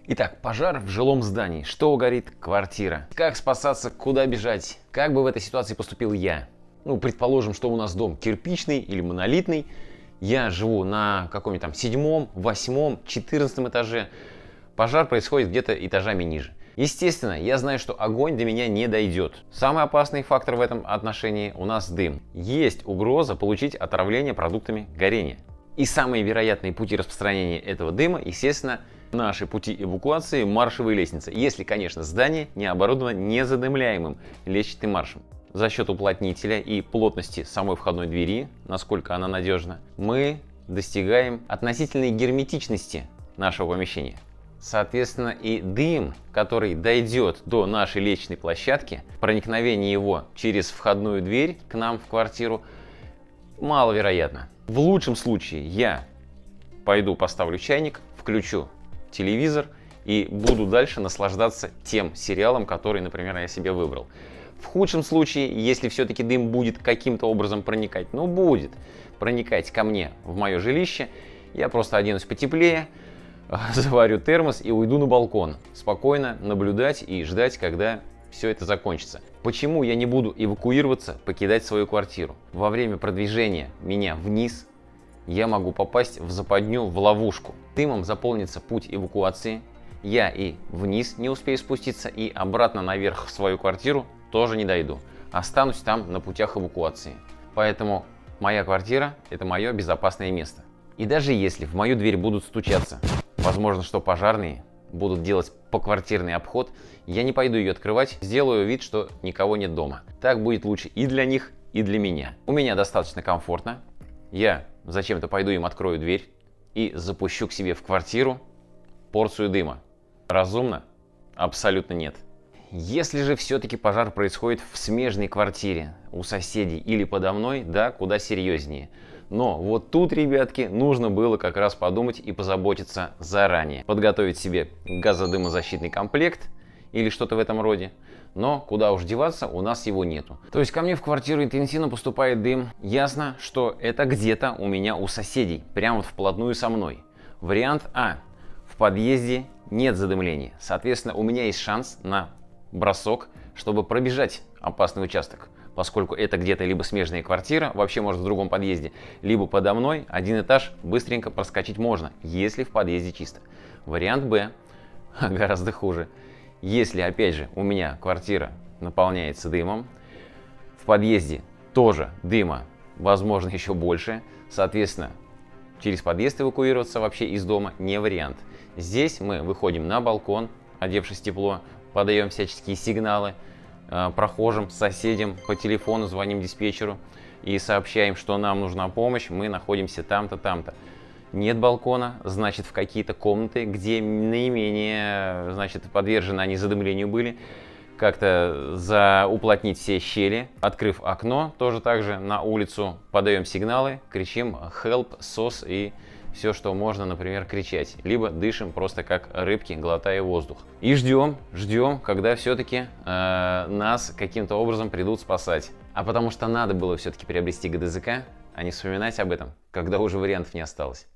Итак, пожар в жилом здании. Что горит? Квартира. Как спасаться? Куда бежать? Как бы в этой ситуации поступил я? Ну, предположим, что у нас дом кирпичный или монолитный. Я живу на каком-нибудь там 7-м, 8-м, 14-м этаже. Пожар происходит где-то этажами ниже. Естественно, я знаю, что огонь до меня не дойдет. Самый опасный фактор в этом отношении у нас дым. Есть угроза получить отравление продуктами горения. И самые вероятные пути распространения этого дыма, естественно, наши пути эвакуации – маршевые лестницы. Если, конечно, здание не оборудовано незадымляемым лестничным маршем. За счет уплотнителя и плотности самой входной двери, насколько она надежна, мы достигаем относительной герметичности нашего помещения. Соответственно, и дым, который дойдет до нашей лестничной площадки, проникновение его через входную дверь к нам в квартиру маловероятно. В лучшем случае я пойду поставлю чайник, включу телевизор и буду дальше наслаждаться тем сериалом, который, например, я себе выбрал. В худшем случае, если все-таки дым будет каким-то образом проникать, ну будет проникать ко мне в мое жилище, я просто оденусь потеплее, заварю термос и уйду на балкон. Спокойно наблюдать и ждать, когда все это закончится. Почему я не буду эвакуироваться, покидать свою квартиру? Во время продвижения меня вниз я могу попасть в западню, в ловушку. Дымом заполнится путь эвакуации. Я и вниз не успею спуститься, и обратно наверх в свою квартиру тоже не дойду. Останусь там на путях эвакуации. Поэтому моя квартира – это мое безопасное место. И даже если в мою дверь будут стучаться, возможно, что пожарные будут делать поквартирный обход, я не пойду ее открывать, сделаю вид, что никого нет дома. Так будет лучше и для них, и для меня. У меня достаточно комфортно. Я зачем-то пойду им открою дверь и запущу к себе в квартиру порцию дыма. Разумно? Абсолютно нет. Если же все-таки пожар происходит в смежной квартире, у соседей или подо мной, да, куда серьезнее. Но вот тут, ребятки, нужно было как раз подумать и позаботиться заранее. Подготовить себе газодымозащитный комплект или что-то в этом роде. Но куда уж деваться, у нас его нету. То есть ко мне в квартиру интенсивно поступает дым. Ясно, что это где-то у меня у соседей, прямо вот вплотную со мной. Вариант А. В подъезде нет задымления. Соответственно, у меня есть шанс на бросок, чтобы пробежать опасный участок. Поскольку это где-то либо смежная квартира, вообще может в другом подъезде, либо подо мной один этаж быстренько проскочить можно, если в подъезде чисто. Вариант Б гораздо хуже. Если, опять же, у меня квартира наполняется дымом, в подъезде тоже дыма, возможно, еще больше, соответственно, через подъезд эвакуироваться вообще из дома не вариант. Здесь мы выходим на балкон, одевшись тепло, подаем всяческие сигналы прохожим, соседям, по телефону звоним диспетчеру и сообщаем, что нам нужна помощь, мы находимся там-то, там-то. Нет балкона, значит, в какие-то комнаты, где наименее, значит, подвержены они задымлению были, как-то уплотнить все щели. Открыв окно, тоже так же на улицу подаем сигналы, кричим help, SOS и все, что можно, например, кричать. Либо дышим просто как рыбки, глотая воздух. И ждем, когда все-таки нас каким-то образом придут спасать. А потому что надо было все-таки приобрести ГДЗК, а не вспоминать об этом, когда уже вариантов не осталось.